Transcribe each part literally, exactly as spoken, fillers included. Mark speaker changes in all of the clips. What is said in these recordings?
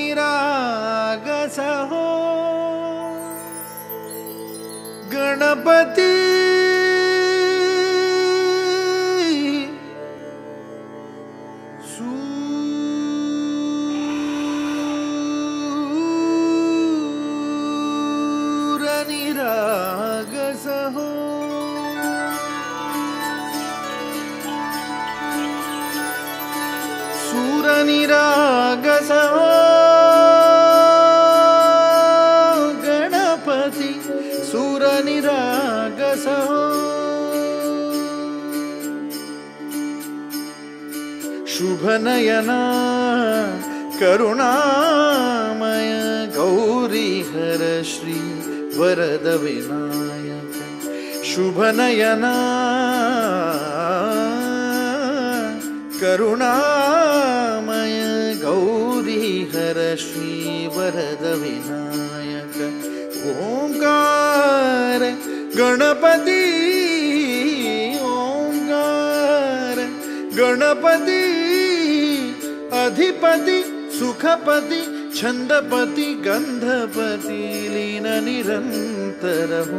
Speaker 1: निरागसहो गणपति सूरनिरागसहो सूरनिरागसहो गणपति सूरनिरागसहो शुभनयना करुणामय गौरीहर श्री वरद विनायक शुभनयना करुणामय गौरीहर श्री वरद विनायक ओंकार गणपति ओंकार गणपति अधिपति सुखपति छंदपति गंधपति लीन निरंतर हो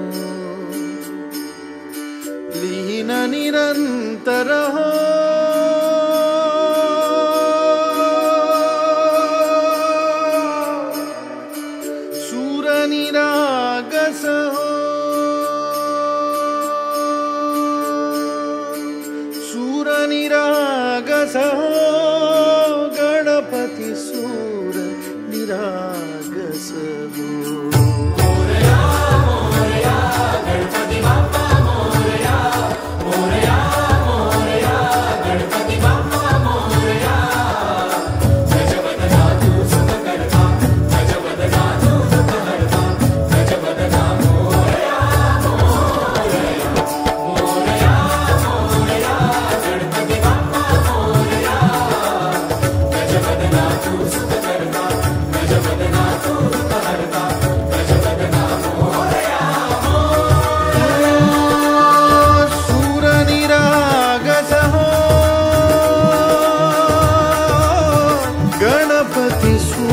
Speaker 1: लीन निरंतर हो सूरनिरागस हो सूरनिरागस हो गणपति सूर निरागस हो
Speaker 2: मोरया मोरया गणपति बाप्पा मोरया मोरया मोरया गणपति बाप्पा मोरया गजवदना तू सुखकर्ता गजवदना तू दुःखहर्ता गजवदना मोरया मोरया मोरया मोरया गणपति बाप्पा मोरया गजवदना तू सुखकर्ता गजवदना तू दुःखहर्ता गजवदना मोरया
Speaker 1: सूरनिरागस हो गणपति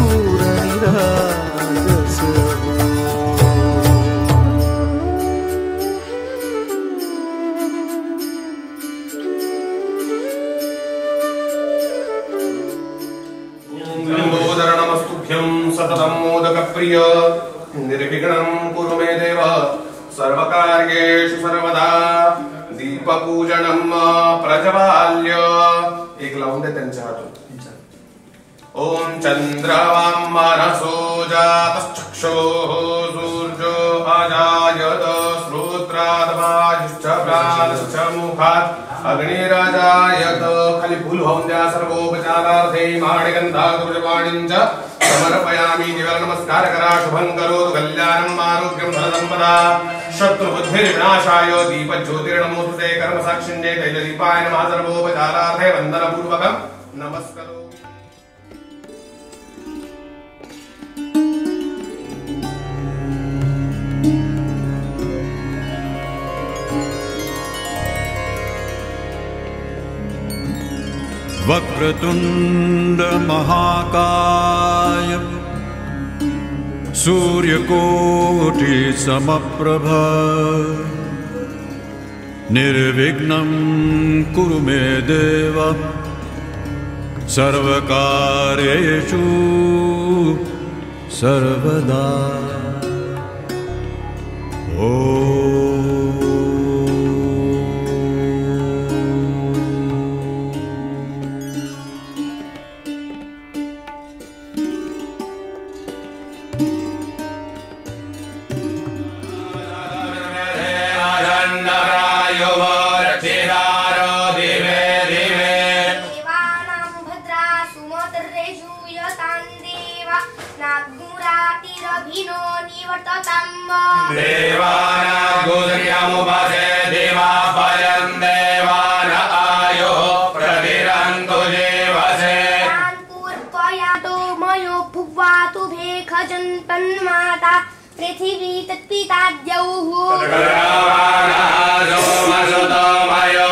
Speaker 1: सूरनिरागस हो
Speaker 3: लंबोदरणमस्तुभ्यं सततं मोदकप्रिय निर्विघ्नं कुरु मे देव सर्वकार्येषु सर्वदा दीपपूजनं प्रज्वाल्य एक लावून दे त्यांच्या हातून ओम चंद्रवां मनसो जातश्चक्षुः सूर्यो अजायत श्रोत्रादवायुश्च प्राणश्च मुखात् अग्निराजायत खाली फूल होऊन द्या सर्वोपचारार्थे माणिगंधागुरुजवाणींच समर्पयामि देवाला नमस्कार करा शुभं करोतु कल्याणं आरोग्यं धनसंपदा शत्रुबुद्धिर्विनाशाय दीपज्योतिर्नमोस्तुते कर्मसाक्षिण्ये तैलदीपाय नमः सर्वोपचारार्थे वन्दनपूर्वकं नमस्करो
Speaker 4: वक्रतुंड महाकाय सूर्यकोटि समप्रभ निर्विघ्नं कुरु मे देव सर्वकार्येषु सर्वदा ओ
Speaker 3: देवानागोदर्यामुपासे देवापयं देवान आयो प्रतिरन्तु जीवसे
Speaker 5: पूर्वयातो मयो भुवातु भेखजन्तन्माता पृथिवी तत्पिता द्यौः
Speaker 3: तद्गरावानाजो मसुतो मयो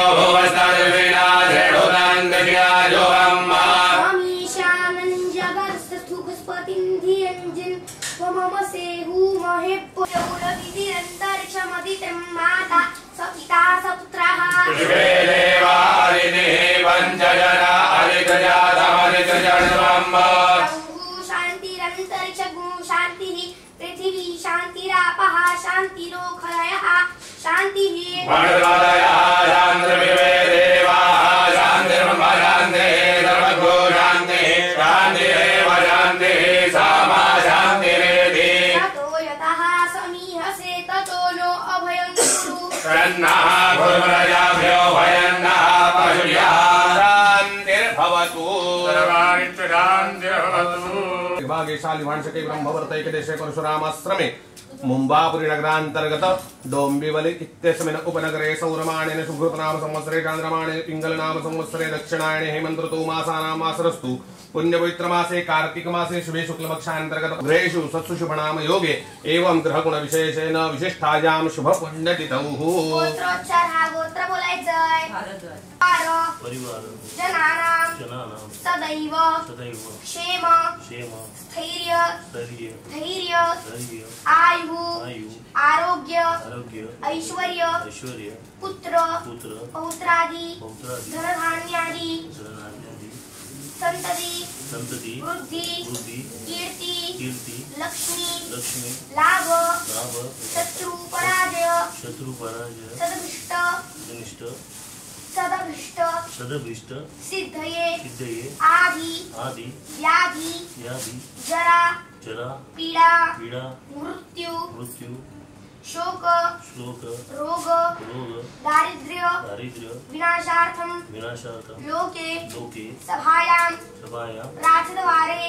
Speaker 3: भुवस्तद्विनाशेणुदन्तज्ञाजो अम्मा
Speaker 5: अमीशानञ्जगर्स्तु पुष्पति तिन्धिरञ्जन मम सेहु महे पुरविधिरन्तरिक्षमदितं माता सपिता सपुत्रः
Speaker 3: पृथिवे देवादिनिः पञ्चजना अधिकजातमधिकजन्मम्
Speaker 5: शान्तिरन्तरिक्षगु शान्तिः पृथिवी शान्तिरापः शान्तिरोखलयः शान्तिः
Speaker 3: मण्डलादयः शान्तिर्विवे देवाः शान्तिर्ब्रह्म शान्तिः सर्वगो शान्तिः शान्तिरेव शान्तिः सामा शान्तिरेधि
Speaker 5: ततो यतः समीहसे ततो नो अभयं कुरु
Speaker 3: तन्नः भूर्भुवजाभ्यो भयन्नः पशुभ्यः शान्तिर्भवतु सर्वाणि शान्तिर्भवतु
Speaker 6: विभागेशाली वांशके ब्रह्मवर्तैक देशे परशुरामाश्रमे मुंबापुरी नगरांतर्गत डोंबिवली इत्यस्मिन् उपनगरे सौरमाणेन शुभकृतनाम संवत्सरे चांद्रमाणे पिंगलनाम संवत्सरे दक्षिणायने हेमंत ऋतु मासानां मासरस्तु पुण्यपवित्र मासे कार्तिक मासे शुभे शुक्लपक्षांतर्गत ग्रहेषु सत्सु शुभनाम योगे एवं ग्रहगुण विशेषेण विशिष्टायां शुभ पुण्यतिथौ
Speaker 5: गोत्रोच्चार हा गोत्र बोलायचंय परिवार जनानां
Speaker 7: जनानां
Speaker 5: सदैव
Speaker 7: सदैव
Speaker 5: क्षेम
Speaker 7: क्षेम
Speaker 5: स्थैर्य
Speaker 7: धैर्य
Speaker 5: धैर्य
Speaker 7: धैर्य
Speaker 5: आयु
Speaker 7: आयु
Speaker 5: आरोग्य
Speaker 7: आरोग्य
Speaker 5: ऐश्वर्य
Speaker 7: ऐश्वर्य
Speaker 5: पुत्र
Speaker 7: पुत्र
Speaker 5: पौत्रादि
Speaker 7: पौत्रादि
Speaker 5: धनधान्यादि
Speaker 7: धनधान्यादि
Speaker 5: संतति
Speaker 7: संतति
Speaker 5: वृद्धि
Speaker 7: वृद्धि
Speaker 5: कीर्ति
Speaker 7: कीर्ति
Speaker 5: लक्ष्मी
Speaker 7: लक्ष्मी
Speaker 5: लाभ
Speaker 7: लाभ
Speaker 5: शत्रु पराजय
Speaker 7: शत्रु पराजय
Speaker 5: सदभिष्ट
Speaker 7: अनिष्ट
Speaker 5: सदभिष्ट
Speaker 7: सदभिष्ट
Speaker 5: सिद्धये
Speaker 7: सिद्धये
Speaker 5: आदि
Speaker 7: आदि
Speaker 5: व्याधि
Speaker 7: व्याधि
Speaker 5: जरा
Speaker 7: जरा
Speaker 5: पीडा
Speaker 7: पीडा
Speaker 5: मृत्यु
Speaker 7: मृत्यु
Speaker 5: शोक
Speaker 7: श्लोक
Speaker 5: रोग
Speaker 7: रोग
Speaker 5: दारिद्र्य
Speaker 7: दारिद्र्य
Speaker 5: विनाशार्थम
Speaker 7: विनाशार्थं
Speaker 5: लोके
Speaker 7: लोके
Speaker 5: सभायां
Speaker 7: सभायां
Speaker 5: राजद्वारे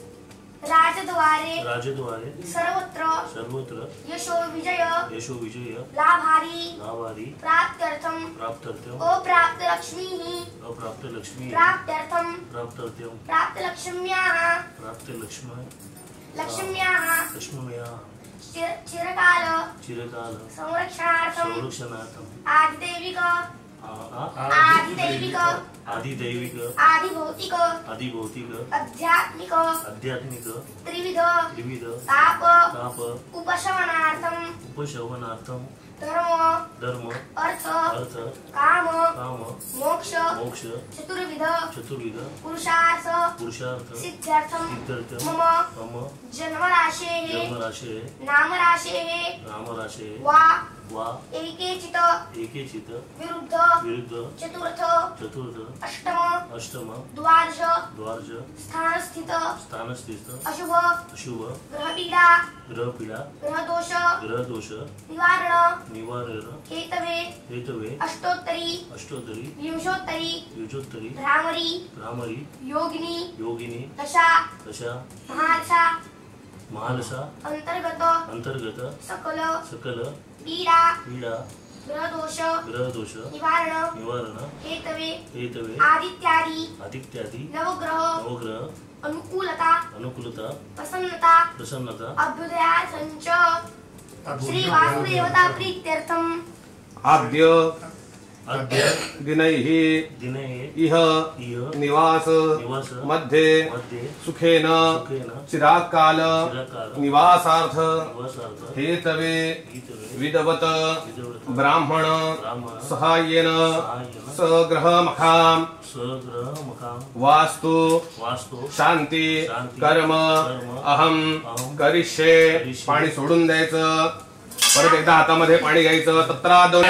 Speaker 5: राजद्वारे
Speaker 7: राजद्वारे
Speaker 5: सर्वत्र
Speaker 7: सर्वत्र
Speaker 5: यशो विजय
Speaker 7: यशो विजय
Speaker 5: लाभारी
Speaker 7: लाभारी
Speaker 5: प्राप्त्यर्थम
Speaker 7: प्राप्त्यर्थम
Speaker 5: अप्राप्त लक्ष्मीः
Speaker 7: अप्राप्त लक्ष्मी
Speaker 5: प्राप्त्यर्थम
Speaker 7: प्राप्त्यर्थम
Speaker 5: प्राप्त लक्ष्म्याः
Speaker 7: प्राप्त लक्ष्मी
Speaker 5: लक्ष्म्याः
Speaker 7: लक्ष्म्या
Speaker 5: चिर- चिरकाल
Speaker 7: चिरकाल
Speaker 5: संरक्षणार्थम
Speaker 7: संरक्षणार्थम
Speaker 5: आदिदैविक
Speaker 7: आ- आ-
Speaker 5: आदिदैविक
Speaker 7: आदिदैविक
Speaker 5: आदिभौतिक
Speaker 7: आदिभौतिक
Speaker 5: आध्यात्मिक
Speaker 7: आध्यात्मिक
Speaker 5: त्रिविध
Speaker 7: त्रिविध
Speaker 5: ताप
Speaker 7: ताप
Speaker 5: उपशमनार्थम
Speaker 7: उपशमनार्थम
Speaker 5: धर्म
Speaker 7: धर्म
Speaker 5: अर्थ
Speaker 7: अर्थ
Speaker 5: काम
Speaker 7: काम
Speaker 5: मोक्ष
Speaker 7: मोक्ष
Speaker 5: चतुर्विध
Speaker 7: चतुर्विध
Speaker 5: पुरुषार्थ
Speaker 7: पुरुषार्थ
Speaker 5: सिद्ध्यर्थम
Speaker 7: सिद्ध्यर्थम
Speaker 5: मम
Speaker 7: मम
Speaker 5: जन्मराशेः
Speaker 7: जन्मराशे
Speaker 5: नामराशेः
Speaker 7: नामराशे
Speaker 5: वा
Speaker 7: वा
Speaker 5: एकेचित
Speaker 7: एकेचित
Speaker 5: विरुद्ध
Speaker 7: विरुद्ध
Speaker 5: चतुर्थ
Speaker 7: चतुर्थ
Speaker 5: अष्टम
Speaker 7: अष्टम
Speaker 5: द्वादश
Speaker 7: द्वादश
Speaker 5: स्थानस्थित
Speaker 7: स्थानस्थित
Speaker 5: अशुभ
Speaker 7: अशुभ
Speaker 5: ग्रहपीडा
Speaker 7: ग्रहपीडा
Speaker 5: ग्रहदोष
Speaker 7: ग्रहदोष
Speaker 5: निवारण
Speaker 7: निवारण
Speaker 5: हेतवे
Speaker 7: हेतवे
Speaker 5: अष्टोत्तरी
Speaker 7: अष्टोत्तरी
Speaker 5: विंशोत्तरी
Speaker 7: द्विजोत्तरी
Speaker 5: भ्रामरी
Speaker 7: भ्रामरी
Speaker 5: योगिनी
Speaker 7: योगिनी
Speaker 5: दशा
Speaker 7: दशा
Speaker 5: महादशा
Speaker 7: महादशा
Speaker 5: अंतर्गत
Speaker 7: अंतर्गत
Speaker 5: सकल
Speaker 7: सकल
Speaker 5: पीडा
Speaker 7: पीडा
Speaker 5: ग्रहदोष
Speaker 7: ग्रहदोष
Speaker 5: निवारण
Speaker 7: निवारण
Speaker 5: हेतवे
Speaker 7: हेतवे
Speaker 5: आदित्यादि
Speaker 7: आदित्यादि
Speaker 5: नवग्रह
Speaker 7: नवग्रह
Speaker 5: अनुकूलता
Speaker 7: अनुकूलता
Speaker 5: प्रसन्नता
Speaker 7: प्रसन्नता
Speaker 5: अभ्युदयार्थञ्च श्री वासुदेवता प्रीत्यर्थम
Speaker 6: आद्य
Speaker 7: अद्य
Speaker 6: दिनैः
Speaker 7: दिने
Speaker 6: इह
Speaker 7: इह
Speaker 6: निवास
Speaker 7: निवास
Speaker 6: मध्ये
Speaker 7: मध्ये
Speaker 6: सुखेन
Speaker 7: सुखेन
Speaker 6: चिराकाल
Speaker 7: चिरकाल
Speaker 6: निवासार्थ
Speaker 7: निवासार्थ
Speaker 6: हेतवे
Speaker 7: हितवे
Speaker 6: विदवत
Speaker 7: विदवत
Speaker 6: ब्राह्मण
Speaker 7: ब्राह्मण
Speaker 6: सहाय्येन
Speaker 7: सहाय्येन
Speaker 6: सग्रहमखां
Speaker 7: स्वग्रहमखां
Speaker 6: वास्तु
Speaker 7: वास्तु
Speaker 6: शांती
Speaker 7: शांती,
Speaker 6: कर्म
Speaker 7: कर्म,
Speaker 6: अहम
Speaker 7: अहम,
Speaker 6: करिष्ये
Speaker 7: करिष्ये.
Speaker 6: पाणी सोडून द्यायचं परत एकदा हातामध्ये पाणी घ्यायचं तत्रादो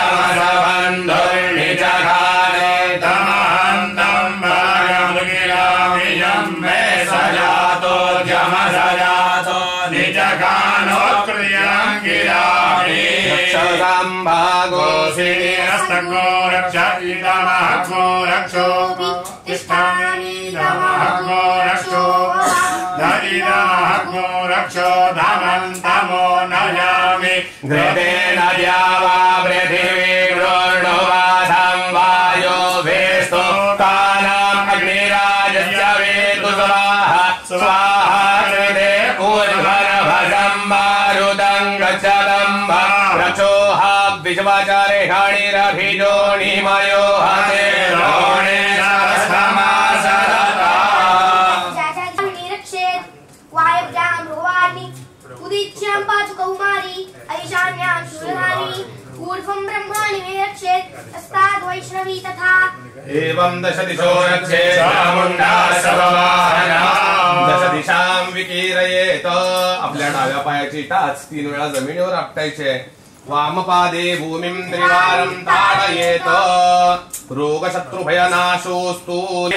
Speaker 3: रक्षो धमन्तमो नयामि घृतेन द्यावा पृथिवी वृणुवाधं वायो भेस्तो कालम् अग्निराजस्य वेतु स्वाहा स्वाहा कृते ऊर्ध्वरभसं मारुतं गच्छतं रक्षोः विश्वाचारे हणिरभिजोनिमयो हते रोणे
Speaker 5: वायव्यां भगवानि उदित्यां पातु कौमारी ऐशान्यां शूरधारिणी ऊर्ध्वं ब्रह्माणि विरक्षेत् तस्ताद् वैष्णवी तथा
Speaker 6: एवं दश दिशो रक्षेत् चामुण्डा सर्ववाहना दश दिशां विकीरयेत आपल्या डाव्या पायाची टाच तीन वेळा जमिनीवर आपटायचे वामपादे भूमिं त्रिवारं ताडयेत रोगशत्रुभयनाशोऽस्तु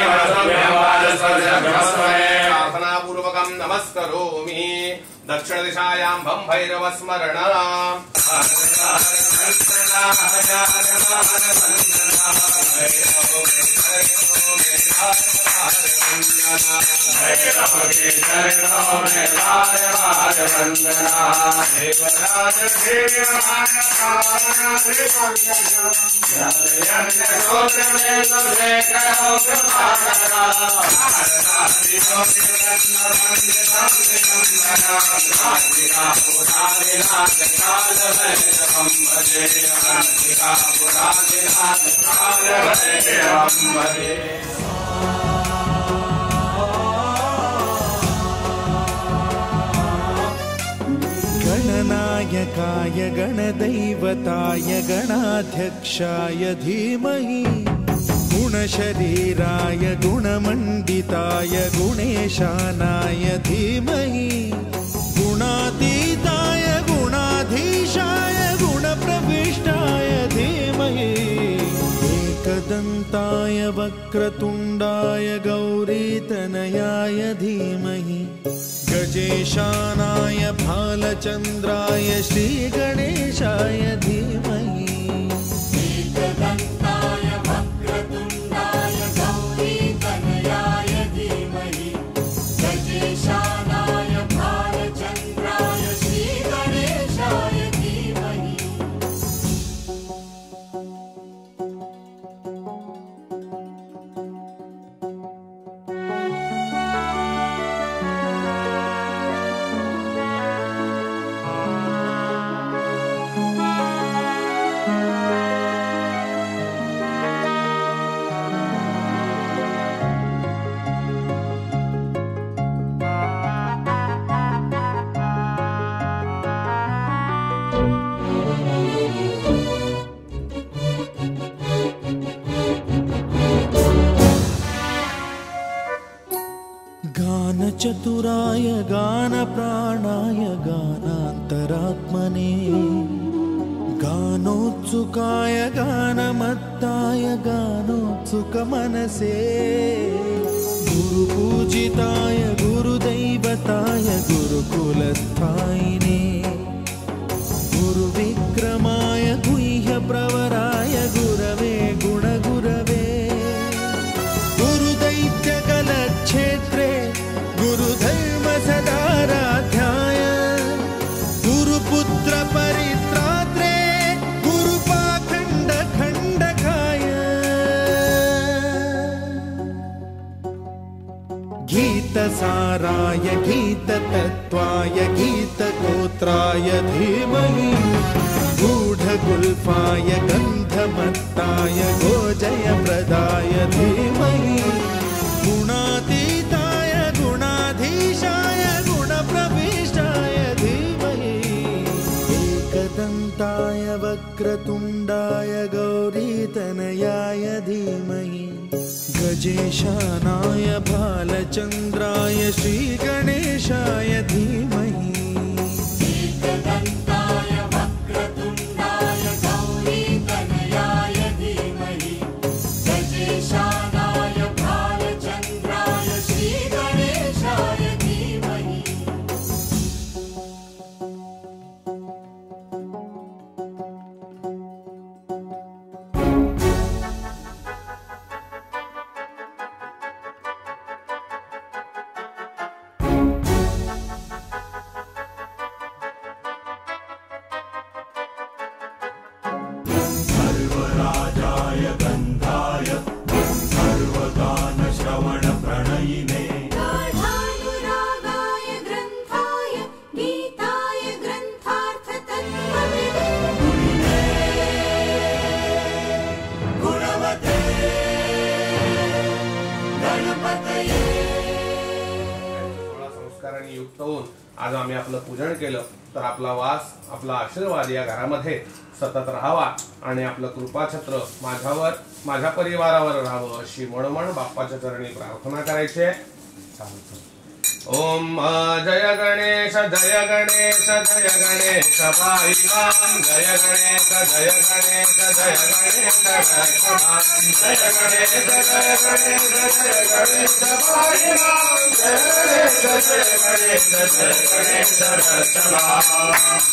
Speaker 6: प्रार्थनापूर्वकं नमस्करोमि दक्षिण दिशायां भं भैरव स्मरण
Speaker 1: गणनायकाय गणदैवताय गणाध्यक्षाय धीमहि गुणशरीराय गुणमण्डिताय गुणेशानाय धीमहि गुणातीताय गुणाधीशाय गुणप्रविष्टाय धीमहि एकदन्ताय वक्रतुण्डाय गौरीतनयाय धीमहि गजेशानाय भालचन्द्राय श्रीगणेशाय धीमहि
Speaker 2: एकदन्ताय वक्रतुण्डाय गौरीतनयाय धीमहि गजेशानाय भालचन्द्राय श्रीगणेशाय धीमहि
Speaker 1: गानचतुराय गानप्राणाय गानान्तरात्मने गानोत्सुकाय गानमत्ताय गानोत्सुकमनसे गुरुपूजिताय गुरुदैवताय गुरुकुलस्थायिने गुरुविक्रमाय गुह्यप्रवराय गुरवे गुणगुरवे गुरुदैत्यकलक्षेत्रे गुरुधर्मसदाराध्याय गुरुपुत्र परित्रात्रे गुरुपाखण्डखण्डकाय गीतसाराय गीततत्त्वाय गीतगोत्राय धीमहि गूढगुल्फाय गन्धमत्ताय गोजयप्रदाय धीमहि गुणातीताय गुणाधीशाय गुणप्रविष्टाय धीमहि एकदन्ताय वक्रतुण्डाय गौरीतनयाय धीमहि गजेशानाय भालचन्द्राय श्रीगणेशाय धीमहि
Speaker 2: एकदन्ताय वक्रतुण्डाय गौरीतनयाय धीमहि गजेशानाय भालचन्द्राय श्रीगणेशाय धीमहि
Speaker 6: तृप्त होऊन आज आम्ही आपलं पूजन केलं तर आपला वास आपला आशीर्वाद या घरामध्ये सतत राहावा आणि आपलं कृपाछत्र माझ्यावर माझ्या परिवारावर राहावं अशी म्हणून बाप्पाच्या चरणी प्रार्थना करायची आहे. ओम जय गणेश जय गणेश जय गणेश पाहि मां जय गणेश जय गणेश जय गणेश जय गणेश जय गणेश जय गणेश पाहि मां जय गणेश जय गणेश जय गणेश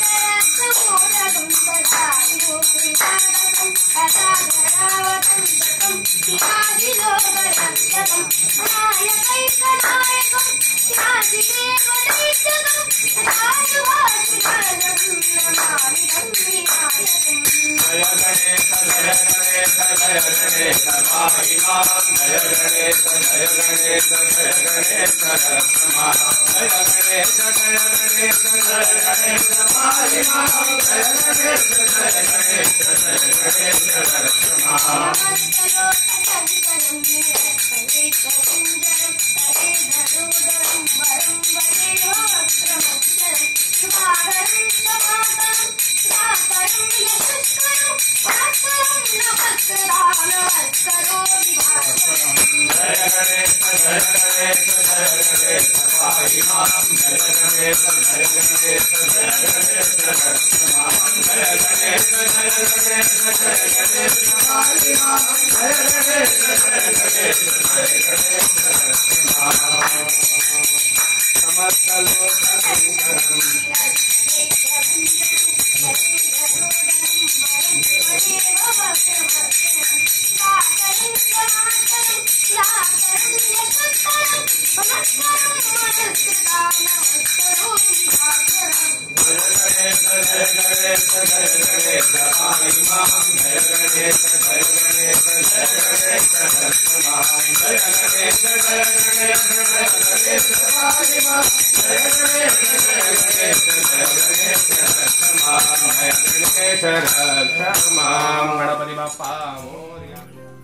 Speaker 6: गणपती बाप्पा मोरया.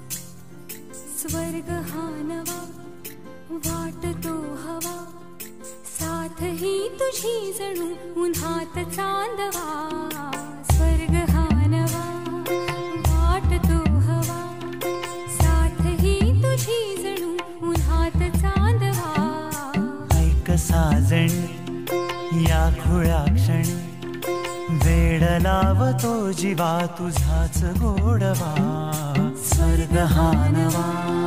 Speaker 8: स्वर्ग हा नवा वाटतो हवा साथ ही तुझी जणू उन्हात चांदवा. स्वर्ग हा नवा वाटतो हवा साथ ही तुझी जणू उन्हात चांदवा.
Speaker 1: ऐक साजणी या खुळ्या क्षणी वेड लावतो जीवा तुझाच गोडवा. स्वर्ग हा नवा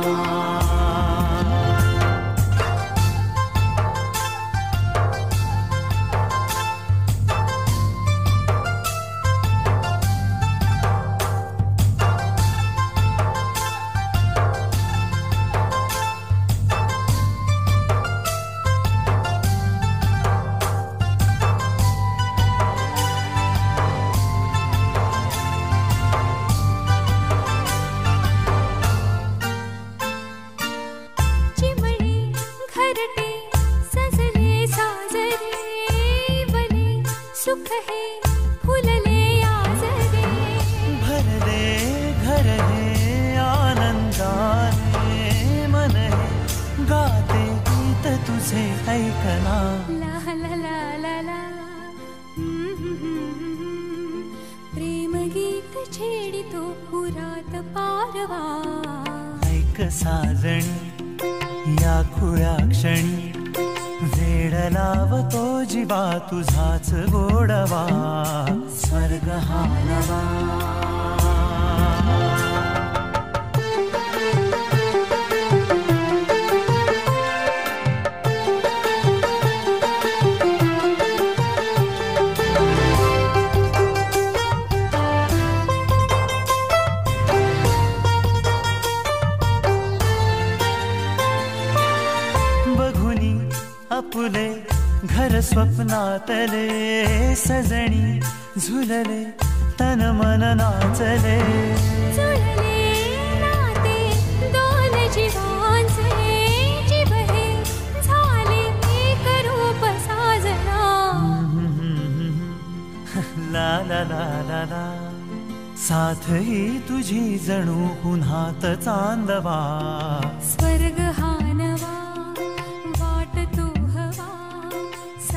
Speaker 1: साजणी या खुळ्या क्षणी वेड लावतो जीवा तुझाच गोडवा. स्वर्ग हा नवा फुले घर स्वप्नातले सजणी झुलले तन मन नाचले.
Speaker 8: जुळले नाते दोन जीवांचे जीव हे झाले एक रूप साजना.
Speaker 1: ला ला ला ला ला साथ ही तुझी जणू उन्हात चांदवा.
Speaker 8: स्वर्ग हा नवा वाटतो हवा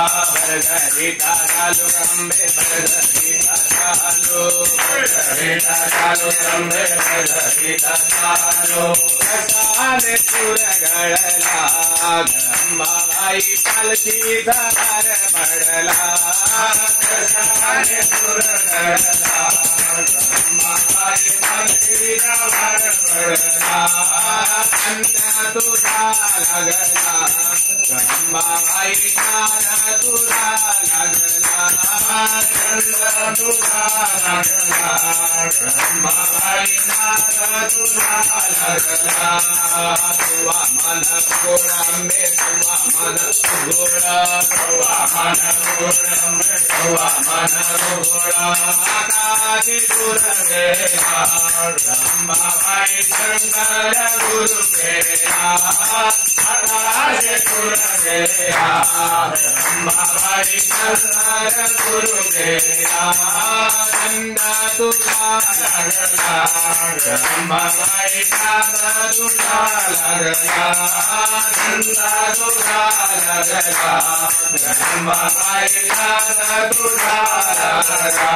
Speaker 3: भरदरिता चालू रंबे भरदरिता चालू भरदरिता चालू रंबे भरदरिता चालू रसाले सुरगळला गंबाबाई पालखी धार पडला रसाले सुरगळला गंबाबाई पालखी धार पडला अंत तुझा लागला गंबाबाई नारा तुझा लागला अंत तुझा लागला गंबाबाई नारा तुझा लागला तुवा मन गोळांबे तुवा मन गोळा तुवा मन गोळांबे तुवा मन गोळा आकाशी दुर्गेला गंबाबाई शंकर गुरु केला आकाशी दुर्गेला गंबाबाई शंकर गुरु केला चंद तुला लागला गंबाबाई चांद तुला लागला चंद तुला लागला गंबाबाई चांद तुला लागला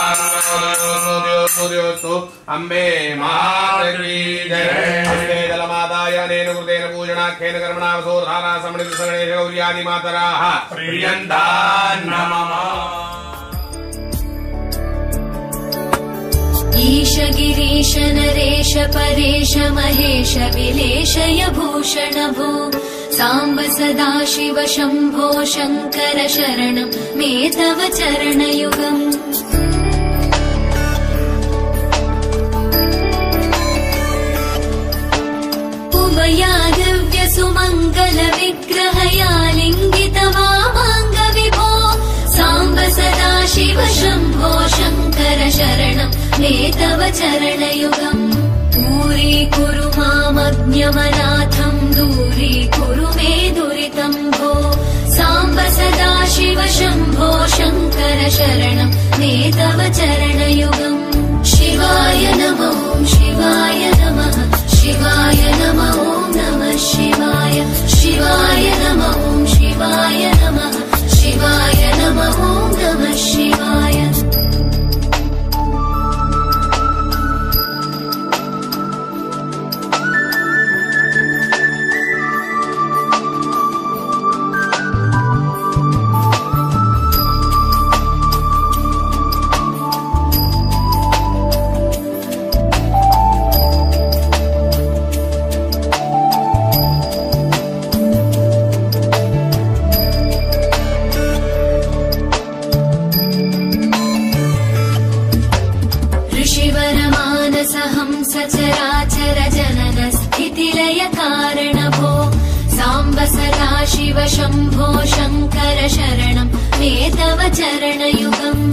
Speaker 3: अंबे मात की जय हस्ते जलमादाय अनेन कृतेन पूजनाख्येन कर्मणा वसोधारा समृद्ध सगणेश गौर्यादि मातराः प्रियन्ता नमः
Speaker 8: ईश गिरीश नरेश परेश महेश विलेशय भूषण भो साम्ब सदा शिव शम्भो शङ्कर शरणं मे तव चरणयुगम् उमया दिव्य सुमङ्गल विग्रहया लिङ्गित वामाङ्ग विभो साम्ब सदा शिव शम्भो शङ्कर शरणं मे तव चरणयुगम् दूरी कुरु मामज्ञमनाथं दूरी कुरु मे दुरितं भो साम्ब सदा शिव शम्भो शङ्कर शरणं मे तव चरणयुगम् शिवाय नमः शिवाय नमः शिवाय नमः नमः शिवाय शिवाय नमः शिवाय नमः शिवाय नमः नमः शिवाय सचराचर जनन स्थितिलय कारण भो साम्ब सदा शिव शम्भो शङ्कर शरणं मे तव चरणयुगम्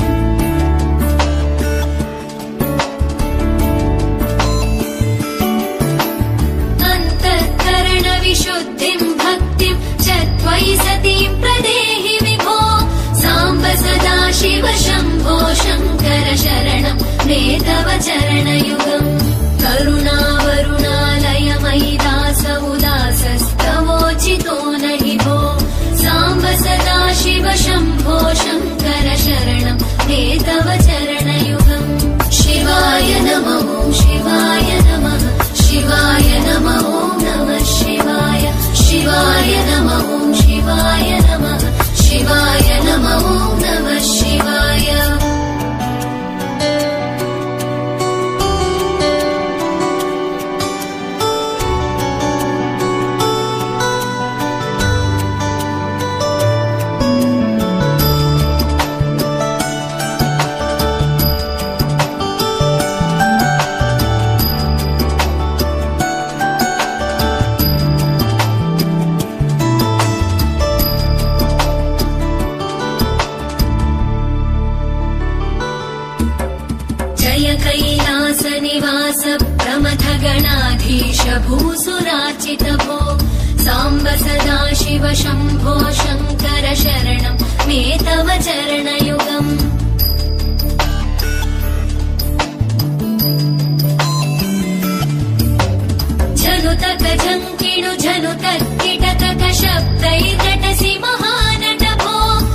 Speaker 8: अन्तःकरण विशुद्धिं भक्तिं च त्वयि सतीं प्रदेहि विभो साम्ब सदा शिव शम्भो शङ्कर शरणं मे तव चरणयुगम् करुणावरुणालय मयि दास उदासस्तवोचितो नहि भो साम्ब सदा शिव शम्भो शङ्कर शरणं मे तव चरणयुगम् शिवाय नमः शिवाय नमः शिवाय नमः नमः शिवाय शिवाय नमः शिवाय नमः शिवाय नमः नमः शिवाय कैलासनिवास प्रमथ गणाधीश भूसुरार्चित भो साम्ब सदा शिव शम्भो शङ्कर शरणं मे तव चरणयुगम् झनुतक झङ्किणु झनुतक्किटकक शब्दैर्नटसि महानट भो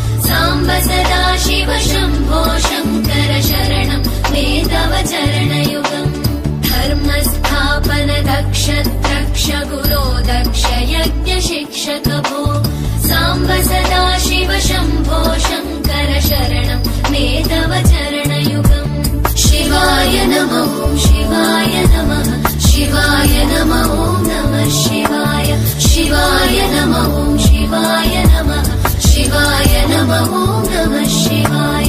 Speaker 8: नमः ॐ नमः शिवाय।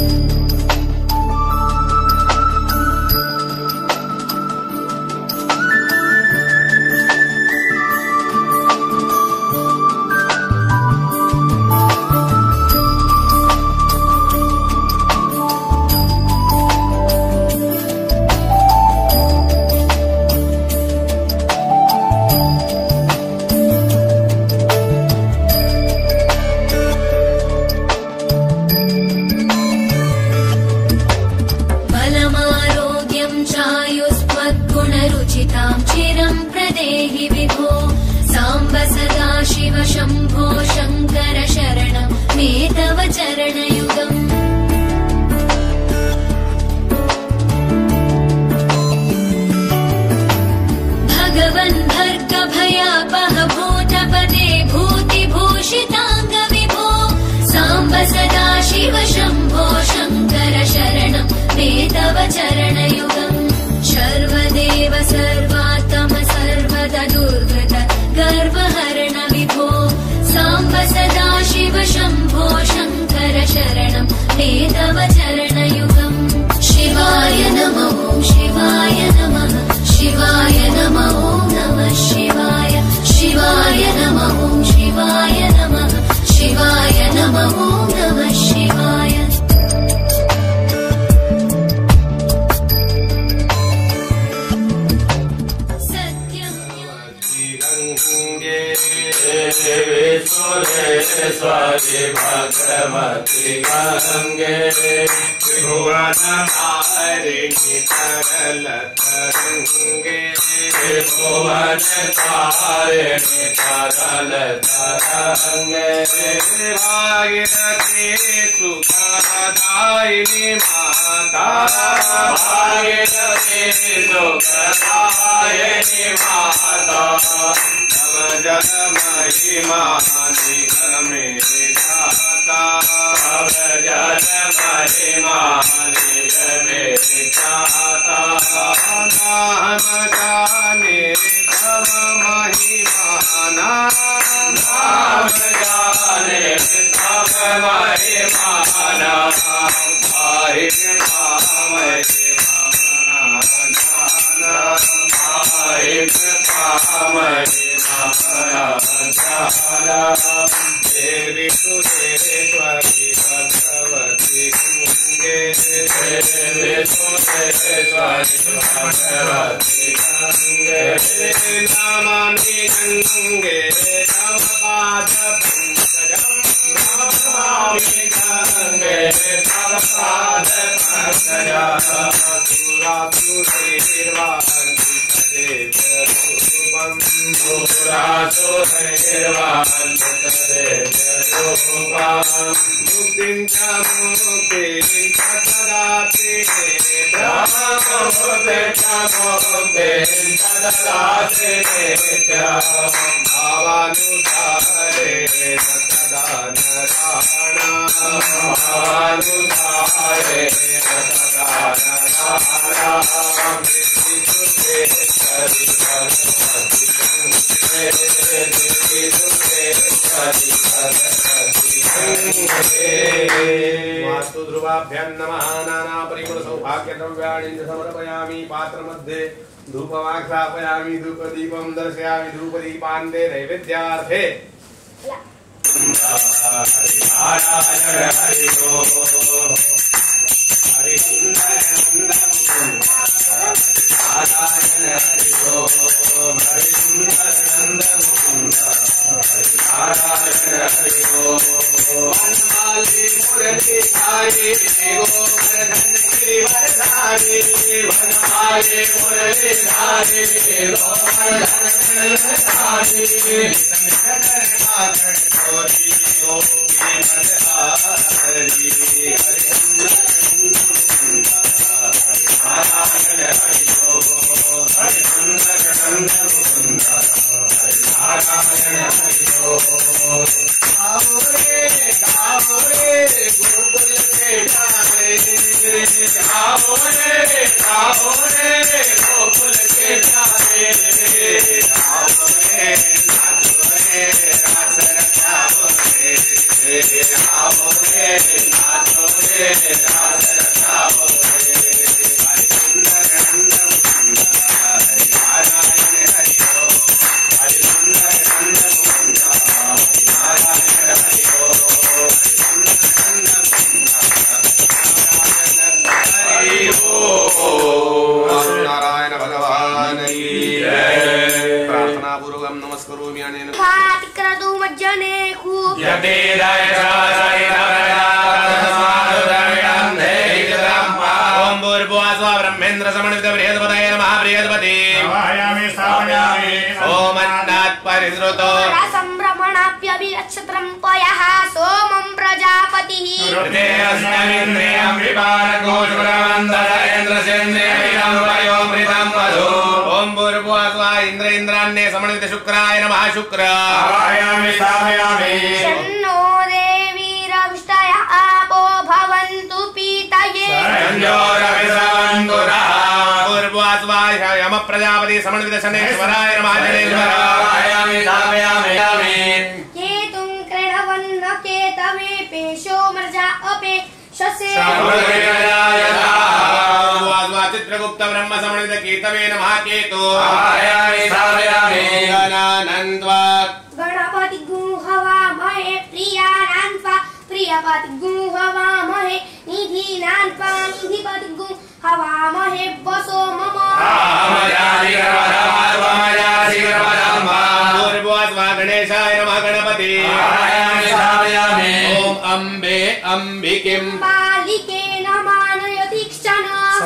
Speaker 8: गुणरुचितां चिरं प्रदेहि विभो साम्ब सदा शिव शम्भो शङ्कर शरणं मे तव चरणयुगम्। भगवन् भर्गभयापह भूतपदे भूतिभूषिताङ्ग विभो साम्ब सदा शिव शम्भो शङ्कर शरणं मे तव चरणयुगम्। सर्वदेव सर्वात्म सर्वदा दुर्गत गर्वहरण विभो साम्ब सदा शिव शम्भो शङ्कर शरणं मे तव चरणयुगम्। शिवाय नमः ॐ शिवाय नमः शिवाय नमः ॐ नमः शिवाय शिवाय नमः ॐ शिवाय नमः शिवाय नमः ॐ नमः शिवाय।
Speaker 3: विश्वेश्वरि भगवति गंगे भुवन तारिणि तरल तरंगे भुवन तारिणि तरल तरंगे भागीरथी सुखदायिनी माता भागीरथी सुखदायिनी माता तव जन महिमा निगमे जाता तव जन महिमा निगमे जाता नाम जाने तव महिमा नाम जाने तव महिमा भाई देवी सुरेश्वरी भगवती गंगे देवी सुरेश्वरी भगवती गंगे नमामि गंगे तव पाद पंकजं नमामि गंगे तव पाद पंकजं सुरासुरैर्वाञ्छितदेवरूपं सुरासुरैर्वाञ्छितदेवरूपं मुक्तिं च मुक्तिं च ददाति मुक्तिं च मुक्तिं च ददाति भावानुसारेण सदा नराणां भावानुसारेण सदा नराणां वास्तु ध्रुवाभ्यां नमः नाना परिमल सौभाग्य द्रव्याणि समर्पयामि पात्र मध्ये धूपमाघ्रापयामि धूपदीपं दर्शयामि धूपदीपान्ते नैवेद्यार्थे
Speaker 6: नारायण भगवान की जय। प्रार्थना पूर्वक नमस्करोमि अनेन
Speaker 5: भातिक्रतु मज्जने खूब
Speaker 3: ओम भूर्भुवः स्वः ब्रह्मेन्द्र समन्वित बृहस्पतये नमः बृहस्पति ओम अन्नात् परिसृतो
Speaker 5: संभ्रमणाप्यभिरक्षत्रं पयः सोमं प्रजापतिः
Speaker 3: हृदयस्मिन्द्रियं विपारको शुक्रमन्दरेन्द्रसेन्द्रियं वयोमृतं मधु ओम भूर्भुवः स्वः इन्द्र इन्द्राण्ये समन्वित शुक्राय नमः शुक्र
Speaker 5: शन्नो देवीरविष्टय आपो भवन्तु पीतये
Speaker 3: भूर्भुवः स्वः यम प्रजापति समन्वित शनेश्वराय नमः शनेश्वराय
Speaker 5: केतुं कृणवन्न केतवे पेशो मर्जा अपे शसे
Speaker 3: चित्रगुप्त ब्रह्म समन्वित केतवे नमः केतु
Speaker 5: गणपति गुहवामहे प्रियानान्त्वा प्रियपति गुहवामहे निधीनान्त्वा निधिपति गुहवामहे वसो मम
Speaker 3: गणेशाय नमः गणपति ओम अम्बे अम्बिकिं
Speaker 5: बालिके नमानयति क्षण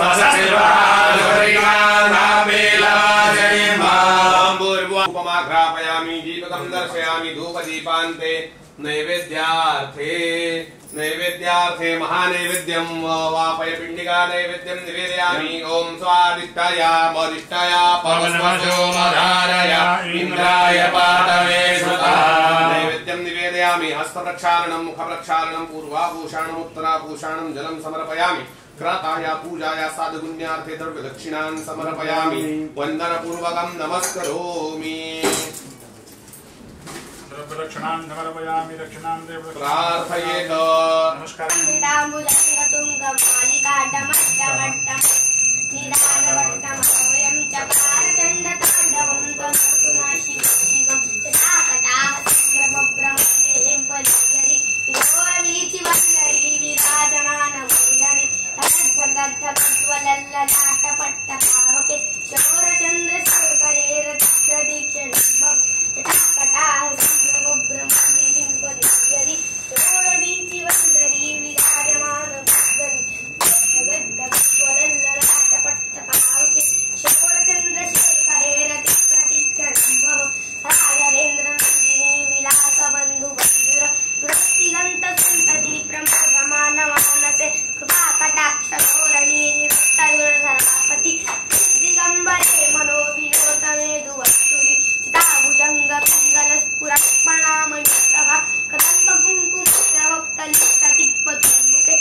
Speaker 6: उपमाघ्रापयामि दीपकं दर्शयामि धूपदीपान्ते नैवेद्यार्थे नैवेद्यार्थे महानैवेद्यं वापय पिण्डिका नैवेद्यं निवेदयामि ओम स्वादिष्टाय मदिष्टाय पवनमसोमधारय इन्द्राय पातवे सुता नैवेद्यं निवेदयामि हस्तप्रक्षालनं मुखप्रक्षालनं पूर्वाभूषणम् उत्तराभूषणं जलं समर्पयामि क्रताय पूजाय साधुगुण्यार्थे द्रव्यदक्षिणान् समर्पयामि वन्दनपूर्वकं नमस्करोमि
Speaker 9: दक्षिणान् समर्पयामि दक्षिणान् देव
Speaker 6: प्रार्थयेत
Speaker 9: नमस्कारः
Speaker 5: निदामुदङ्गतुङ्गमालिकाडमट्टमट्टम् निदानवट्टमवयं चकारचण्डताण्डवं तनोतु नः शिवं जटाकटाहस्रमब्रह्मणीं परिहरि विरोवीचिवल्लरी विराजमानमूर्धनि तद्भगद्धज्वलल्ललाटपट्टपावके शौरचन्द्रशेखरे रतिप्रदीक्षणं जटाकटाहस्रमब्रह्मणीं परिहरि विरोवीचिवल्लरी विराजमानमूर्धनि तद्भगद्धज्वलल्ललाटपट्टपावके शौरचन्द्रशेखरे रतिप्रदीक्षणं राजरेन्द्रनन्दिनी विलासबन्धुबन्धुर वृत्तिगन्तसन्तति प्रमोदमानमानसे कृपाकटाक्षधोरणी निरुक्तयुरधरापति दिगम्बरे मनोविनोदमेधुवस्तुनि चिताभुजङ्गपिङ्गलस्फुरत्प्रणामयुक्तः कदम्बकुङ्कुमप्रवक्तलिप्तदिक्पतुर्मुखे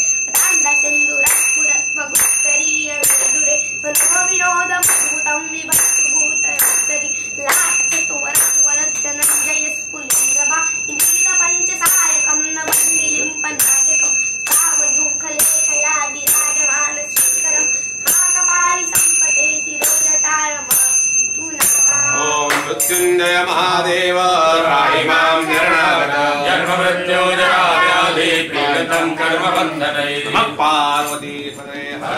Speaker 5: ताण्डसिन्दुरस्फुरत्वगुप्तरीयवेदुरे मनोविनोदमद्भुतं विभक्तु भूतयस्तरि लाटचतुवरज्वलज्जनञ्जयस्फुलिङ्गभा इन्द्रितपञ्चसायकं नवन्निलिम्पनायकं कामयुङ्खलेखया विराजमानश्रीकरं हाकपालि सम्पते शिरोजटारमातु नमः
Speaker 6: ओम मृत्युंजय महादेव त्राहि मां शरणागत
Speaker 3: जन्ममृत्युजराव्याधि पीडितं कर्मबन्धनै
Speaker 6: नमः पार्वती पतये हर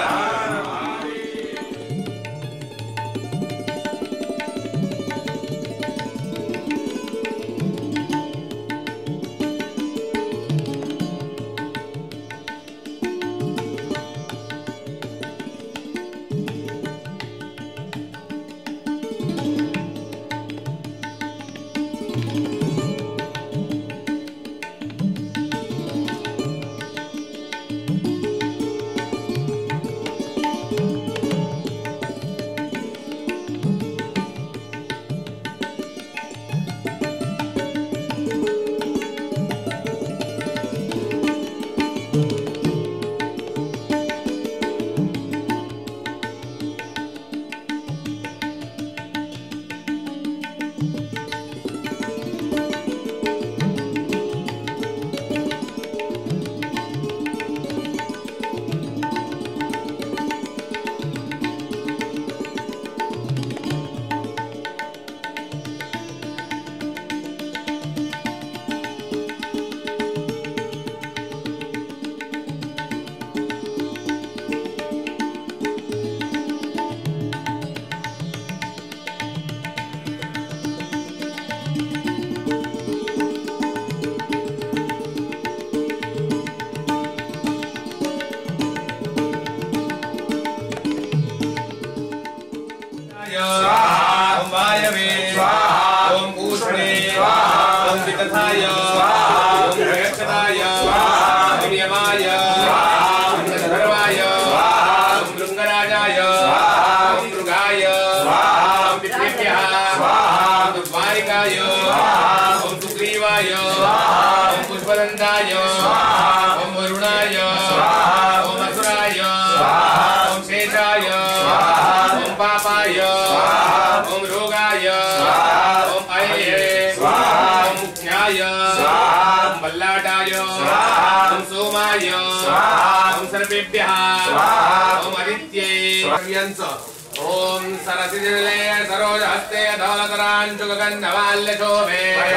Speaker 3: पृष्णवे स्वाहा ओम पूषणे स्वाहा ओम वितथाय स्वाहा ओम जगच्छदाय स्वाहा ओम यमाय स्वाहा ओम गंधर्वाय स्वाहा ओम लृंगराजाय स्वाहा ओम मृगाय स्वाहा ओम पितृभ्यः स्वाहा ओम द्वारिकाय स्वाहा ओम सुग्रीवाय स्वाहा ओम पुष्पदन्ताय स्वाहा ओम वरुणाय स्वाहा ओम असुराय स्वाहा ओम शेषाय स्वाहा ओम पापाय स्वाहा ओम रोगाय स्वाहा ओम अये स्वाहा ओम मुख्याय स्वाहा ओम बल्लाटाय स्वाहा ओम सोमाय स्वाहा ओम सर्वेभ्यः स्वाहा ओम आदित्ये ओम सरसिजले सरोजहस्ते धवलतरांशुकगन्धमाल्य शोभे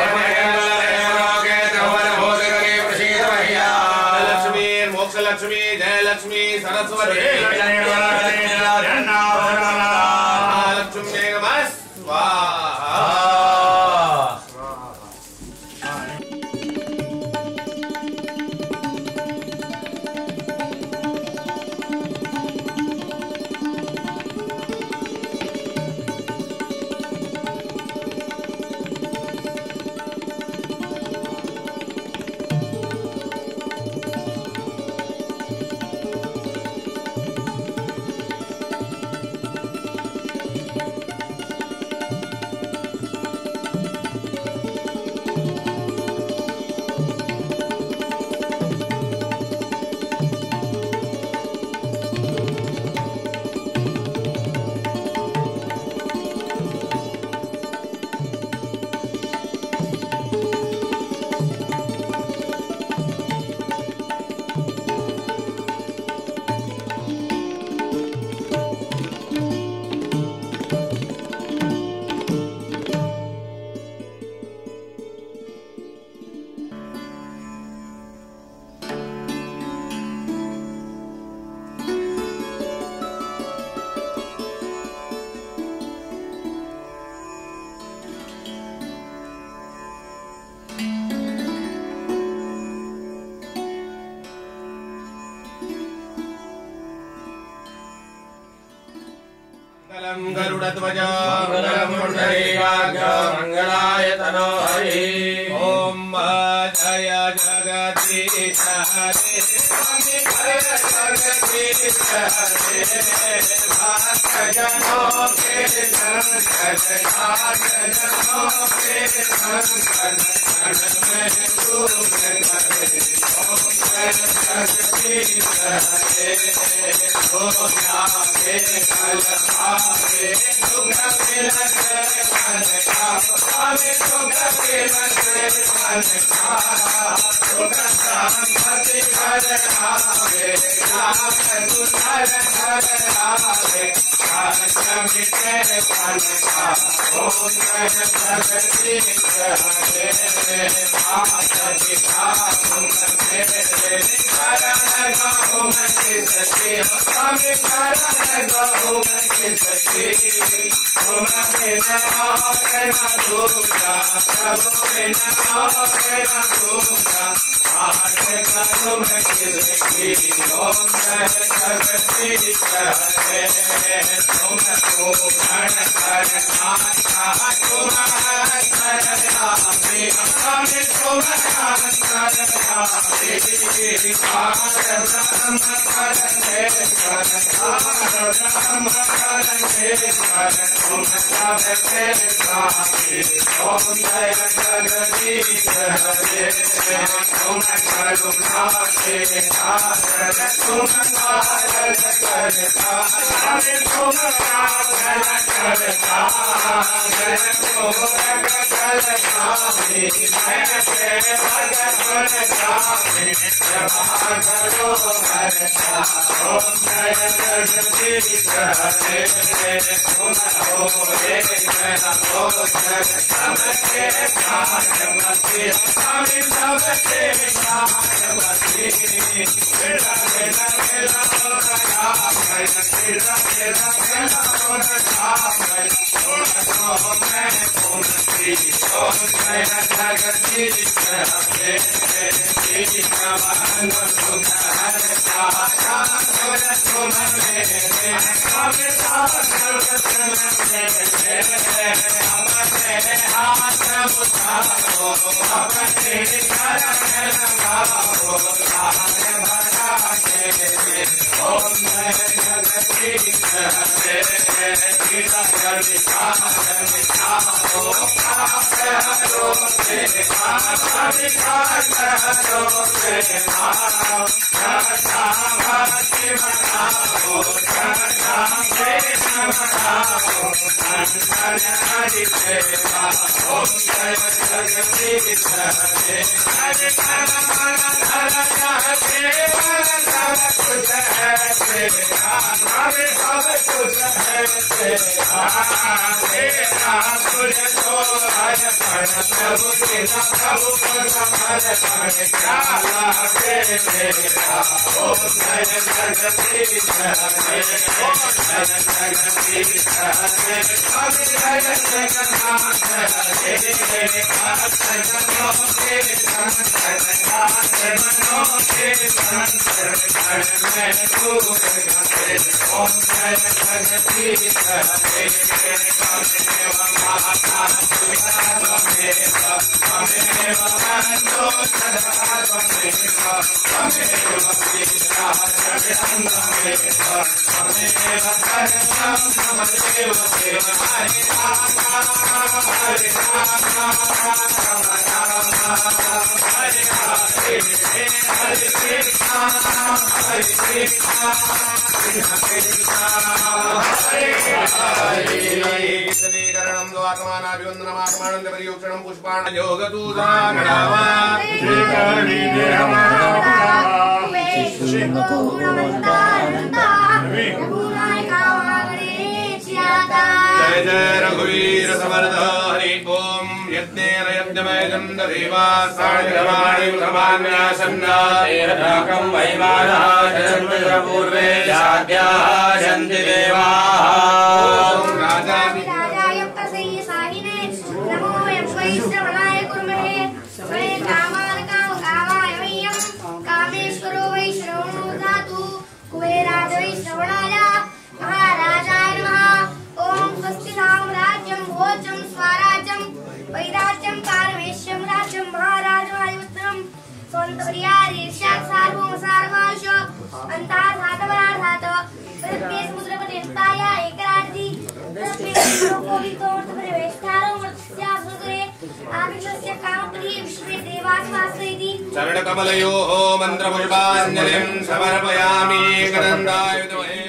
Speaker 3: लक्ष्मी मोक्ष लक्ष्मी जय लक्ष्मी सरस्वती लक्ष्मी स्वाहा मंगलम गरुड़ध्वज मंगलम पुंडरीकाक्ष मंगलाय तनो हरि ओम जय जगदीश हरे जय जगदीश हरे भक्त जनों के संग जनों के संग में सुख करे ओम जय जगदीश हरे ओ नामे कल आवे दुख के लगे मन का आवे दुख के लगे मन का दुख संपत्ति घर आवे राम सुंदर घर आवे काज मिटे मन का ओम जय जगदीश हरे माता पिता तुम मेरे शरण गो मैं किसकी हम शरण गो मैं किसकी तुम बिना और न दूजा प्रभु बिना और न दूजा आठ करूं मैं किसकी ओम जय जगदीश हरे तुम पूर्ण करना तुम करना हम तुम करना ब्रह्म करने कर ब्रह्म करने कर तुम सबके स्वामी ओम जय जगदीश हरे तुम करुणा के सागर तुम सागर करता हमें तुम सागर करता तुम सकल स्वामी मैं भगवान स्वामी जहाँ करो भरता ओम जय जगदीश हरे तुम हो रे जय हो जग सबके प्राणपति स्वामी सबके प्राणपति मेरा मेरा मेरा होगा मेरा मेरा मेरा मेरा होगा मैं तो मैं तुमसे जय जय रघुवीर समर्थ हरि ओम यज्ञेन यज्ञमय चंद देवा साणिर्वाणि उतमान्यासन्नातेरकं वैमानः जन्म पूर्वे जात्याः जन्ति देवाः राजामि
Speaker 5: राजाय तस्यै साहिने नमो वैश्रवणाय कुर्महे स्वये कामान् कामकामाय मह्यं कामेश्वरो वैश्रवणो धातु कुबेराज वैश्रवणाय महाराजाय नमः। ओम स्वस्ति साम्राज्यं भोजं स्वराज्यं वैराज्यं पारमेश्यं राज्यं महाराजवायुत्रं स्वन्तपर्यारीर्ष्यात् सार्वभौम सार्वांश अन्तार्थातपरार्थात् प्रत्येक समुद्रपतिष्ठाय एकराज्ञी प्रत्येक लोकोदितोऽर्थपरिवेष्टारो मत्स्यासुरे आदिशस्य कामप्रिये विश्वे देवास्वास्येति
Speaker 3: चरणकमलयोः मन्त्रपुष्पाञ्जलिं समर्पयामि। करन्दायुधमहे